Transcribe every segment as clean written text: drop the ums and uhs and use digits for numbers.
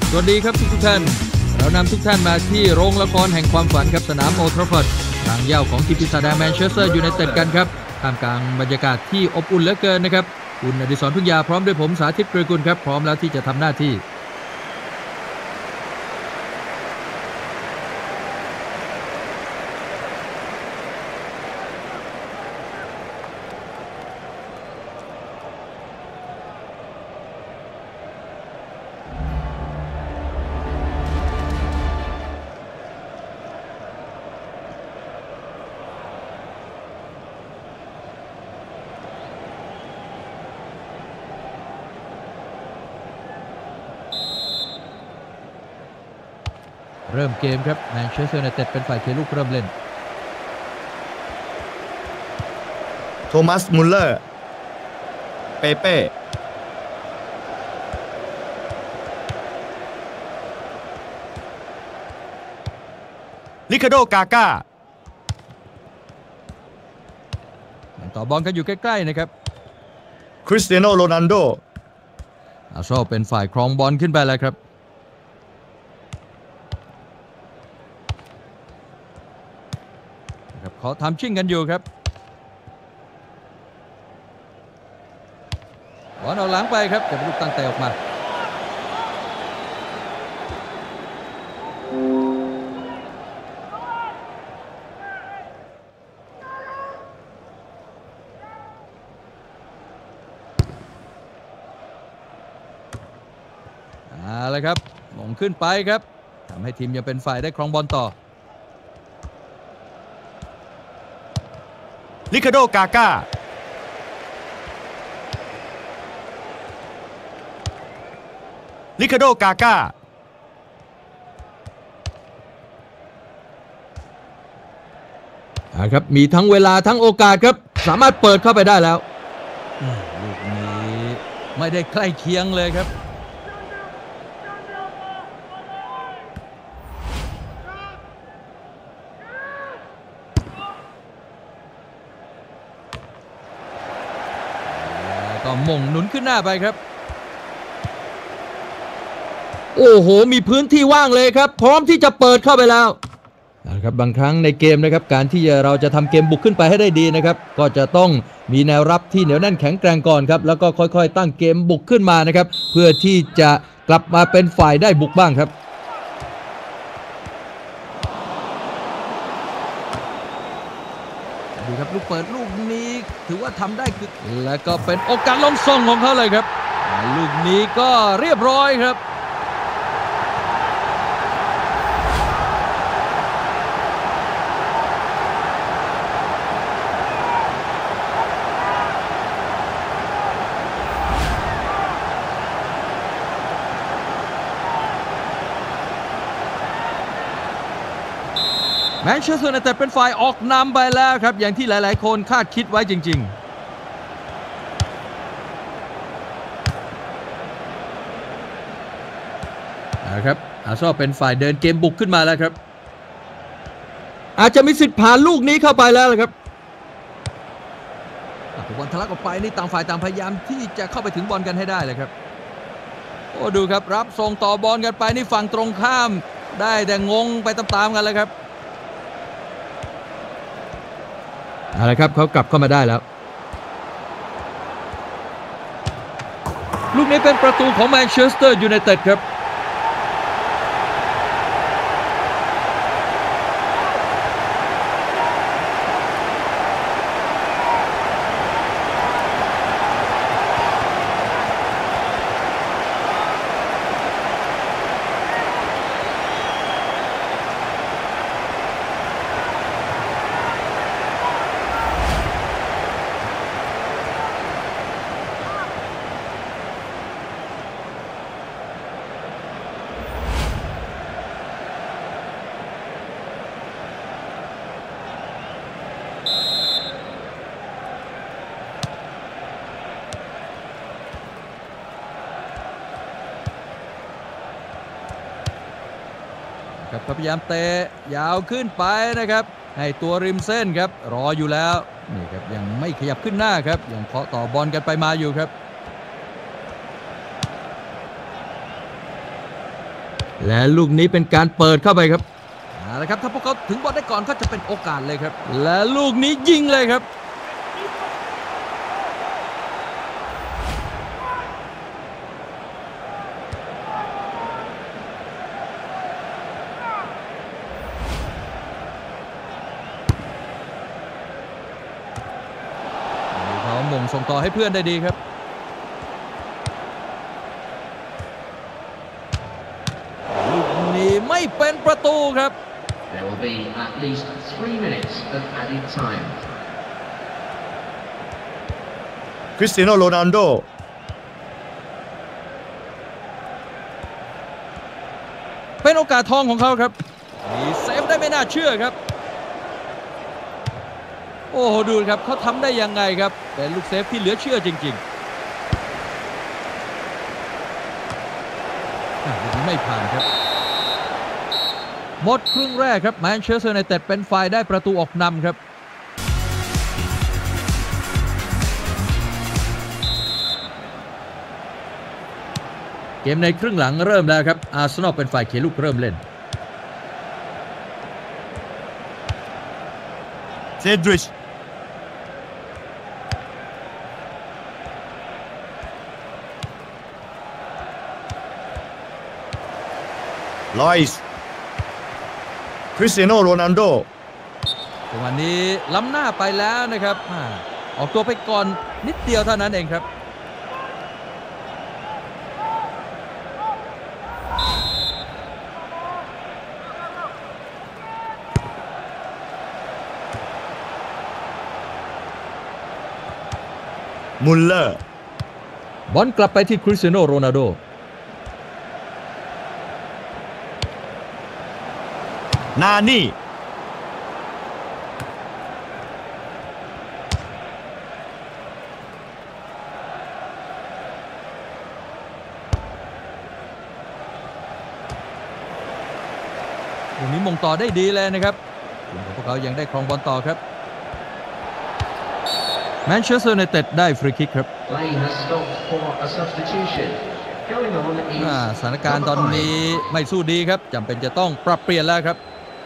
สวัสดีครับทุกท่านเรานำทุกท่านมาที่โรงละครแห่งความฝันครับสนามโอลด์แทราฟฟอร์ดทางเหย้าของทีมปีศาจแดงแมนเชสเตอร์ยูไนเต็ดกันครับท่ามกลางบรรยากาศที่อบอุ่นเหลือเกินนะครับคุณอดิศร พึ่งยาพร้อมด้วยผมสาธิต เกลือกุลครับพร้อมแล้วที่จะทำหน้าที่เริ่มเกมครับแมนเชสเตอร์ยูไนเต็ดเป็นฝ่ายเคลูกเริ่มเล่นโทมัสมุลเลอร์เปเป้ลิคาโดกาก้าต่อบอลกันอยู่ใกล้ๆนะครับคริสเตียโนโรนัลโดอาร์เซนอลเป็นฝ่ายครองบอลขึ้นไปแล้วครับเขาทำชิ่งกันอยู่ครับบอลเอาหลังไปครับแต่ลูกตั้งเตะออกมาเลยครับมงขึ้นไปครับทำให้ทีมยังเป็นฝ่ายได้ครองบอลต่อลิคาโดกาก้าลิคาโดกาก้าครับมีทั้งเวลาทั้งโอกาสครับสามารถเปิดเข้าไปได้แล้วลูกนี้ไม่ได้ใกล้เคียงเลยครับก็มงหนุนขึ้นหน้าไปครับโอ้โหมีพื้นที่ว่างเลยครับพร้อมที่จะเปิดเข้าไปแล้วนะครับบางครั้งในเกมนะครับการที่เราจะทำเกมบุกขึ้นไปให้ได้ดีนะครับก็จะต้องมีแนวรับที่เหนียวแน่นแข็งแกร่งก่อนครับแล้วก็ค่อยๆตั้งเกมบุกขึ้นมานะครับเพื่อที่จะกลับมาเป็นฝ่ายได้บุกบ้างครับดูครับลูกเปิดลูกนี้ถือว่าทำได้คือแล้วก็เป็นโอกาสลงส่งของเขาเลยครับลูกนี้ก็เรียบร้อยครับแมนเชสเตอร์ยูไนเต็ดเป็นฝ่ายออกนำไปแล้วครับอย่างที่หลายๆคนคาดคิดไว้จริงๆนะครับอาร์เซนอลเป็นฝ่ายเดินเกมบุกขึ้นมาแล้วครับอาจจะมีสิทธิ์ผ่านลูกนี้เข้าไปแล้วครับบอลทะลักออกไปนี่ต่างฝ่ายต่างพยายามที่จะเข้าไปถึงบอลกันให้ได้เลยครับโอ้ดูครับรับส่งต่อบอลกันไปนี่ฝั่งตรงข้ามได้แต่งงไปตามๆกันเลยครับอะไรครับเขากลับเข้ามาได้แล้วลูกนี้เป็นประตูของแมนเชสเตอร์ยูไนเต็ดครับครับพยายามเตะยาวขึ้นไปนะครับให้ตัวริมเส้นครับรออยู่แล้วนี่ครับยังไม่ขยับขึ้นหน้าครับยังเคาะต่อบอลกันไปมาอยู่ครับและลูกนี้เป็นการเปิดเข้าไปครับเอาละครับถ้าพวกเขาถึงบอลได้ก่อนก็จะเป็นโอกาสเลยครับและลูกนี้ยิงเลยครับเขาหม่งส่งต่อให้เพื่อนได้ดีครับลูกนี้ไม่เป็นประตูครับ There will be at least 3 minutes of added time. คริสเตียโนโรนัลโดเป็นโอกาสทองของเขาครับมีเซฟได้ไม่น่าเชื่อครับโอ้โหดูครับเขาทำได้ยังไงครับเป็นลูกเซฟที่เหลือเชื่อจริงๆลูกนี้ไม่ผ่านครับหมดครึ่งแรกครับแมนเชสเตอร์ยูไนเต็ดเป็นฝ่ายได้ประตูออกนำครับเกมในครึ่งหลังเริ่มแล้วครับอาร์เซนอลเป็นฝ่ายเขียนลูกเริ่มเล่นเซดริชลอยส์คริสเตียโนโรนัลโดจังหวะนี้ล้ำหน้าไปแล้วนะครับออกตัวไปก่อนนิดเดียวเท่านั้นเองครับมุลเลอร์บอลกลับไปที่คริสเตียโนโรนัลโดนานี่ลูกนี้มงต่อได้ดีเลยนะครับพวกเขายังได้ครองบอลต่อครับแมนเชสเตอร์ยูไนเต็ดได้ฟรีคิกครับสถานการณ์ตอนนี้ไม่สู้ดีครับจำเป็นจะต้องปรับเปลี่ยนแล้วครับ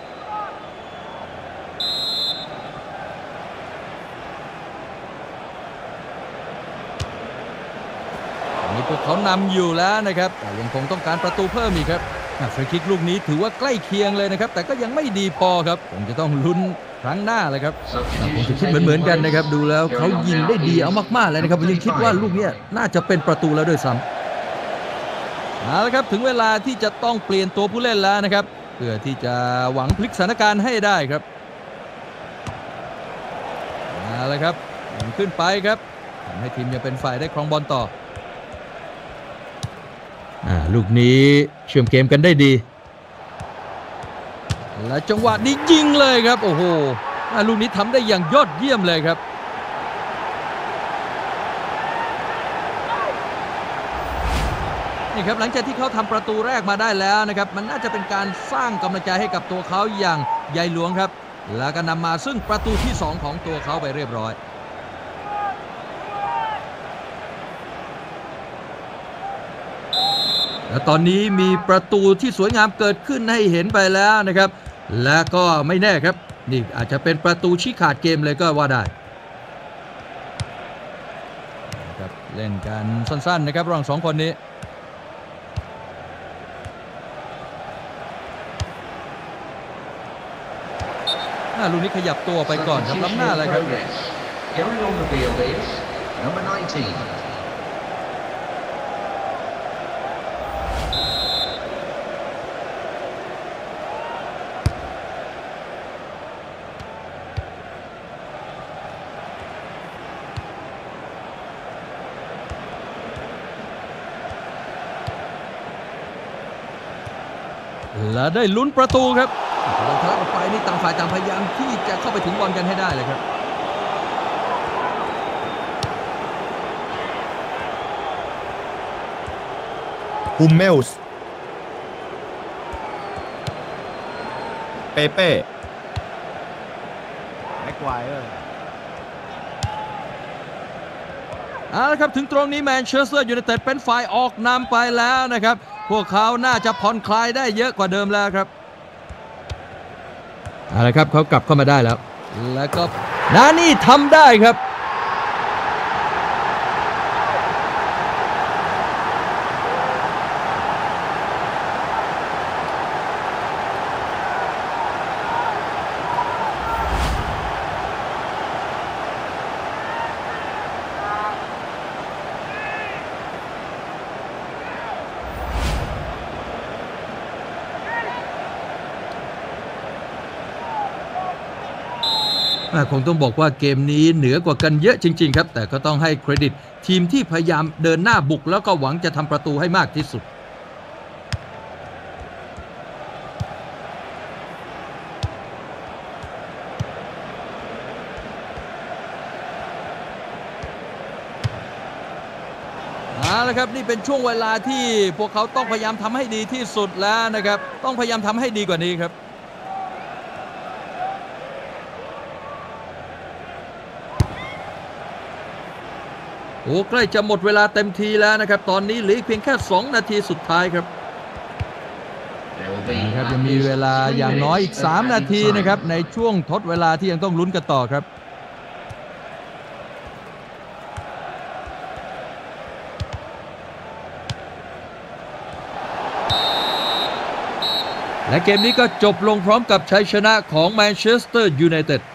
นี่พวกเขานำอยู่แล้วนะครับแต่ยังคงต้องการประตูเพิ่มอีกครับฟรีคิกลูกนี้ถือว่าใกล้เคียงเลยนะครับแต่ก็ยังไม่ดีพอครับคงจะต้องลุ้นครั้งหน้าเลยครับผมจะคิดเหมือนกันนะครับดูแล้วเขายิงได้ดีเอามากๆเลยนะครับผมยังคิดว่าลูกนี้น่าจะเป็นประตูแล้วด้วยซ้ำเอาละครับถึงเวลาที่จะต้องเปลี่ยนตัวผู้เล่นแล้วนะครับเพื่อที่จะหวังพลิกสถานการณ์ให้ได้ครับเอาละครับขึ้นไปครับทำให้ทีมยังเป็นฝ่ายได้ครองบอลต่อลูกนี้เชื่อมเกมกันได้ดีและจังหวะนี้ยิงเลยครับโอ้โหลูกนี้ทำได้อย่างยอดเยี่ยมเลยครับนี่ครับหลังจากที่เขาทำประตูแรกมาได้แล้วนะครับมันน่าจะเป็นการสร้างกำลังใจให้กับตัวเขาอย่างใหญ่หลวงครับแล้วก็นำมาซึ่งประตูที่2ของตัวเขาไปเรียบร้อยและตอนนี้มีประตูที่สวยงามเกิดขึ้นให้เห็นไปแล้วนะครับและก็ไม่แน่ครับนี่อาจจะเป็นประตูชี้ขาดเกมเลยก็ว่าได้ครับเล่นกันสั้นๆนะครับระหว่าง2คนนี้ลูกนี้ขยับตัวไปก่อนครับล้ำหน้าเลยครับและได้ลุ้นประตูครับบอลทะลักออกไปนี่ต่างฝ่ายต่างพยายามที่จะเข้าไปถึงบอลกันให้ได้เลยครับฮุมเมลส์เปเป้แม็กไกวร์เอาละครับถึงตรงนี้แมนเชสเตอร์ยูไนเต็ดเป็นฝ่ายออกนำไปแล้วนะครับพวกเขาน่าจะผ่อนคลายได้เยอะกว่าเดิมแล้วครับเอาละครับเขากลับเข้ามาได้แล้วก็นานี่ทำได้ครับคงต้องบอกว่าเกมนี้เหนือกว่ากันเยอะจริงๆครับแต่ก็ต้องให้เครดิตทีมที่พยายามเดินหน้าบุกแล้วก็หวังจะทำประตูให้มากที่สุดเอาละครับนี่เป็นช่วงเวลาที่พวกเขาต้องพยายามทำให้ดีที่สุดแล้วนะครับต้องพยายามทำให้ดีกว่านี้ครับโอ้ใกล้จะหมดเวลาเต็มทีแล้วนะครับตอนนี้เหลือเพียงแค่2นาทีสุดท้ายครับนะครับยังมีเวลาอย่างน้อยอีก3นาทีนะครับในช่วงทดเวลาที่ยังต้องลุ้นกันต่อครับและเกมนี้ก็จบลงพร้อมกับชัยชนะของแมนเชสเตอร์ยูไนเต็ด